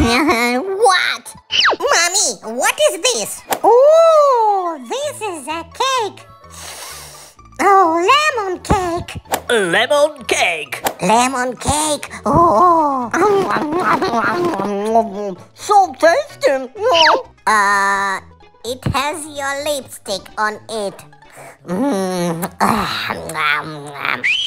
What? Mommy, what is this? Oh, this is a cake. Oh, lemon cake. Lemon cake. Lemon cake. Oh. So tasty. It has your lipstick on it.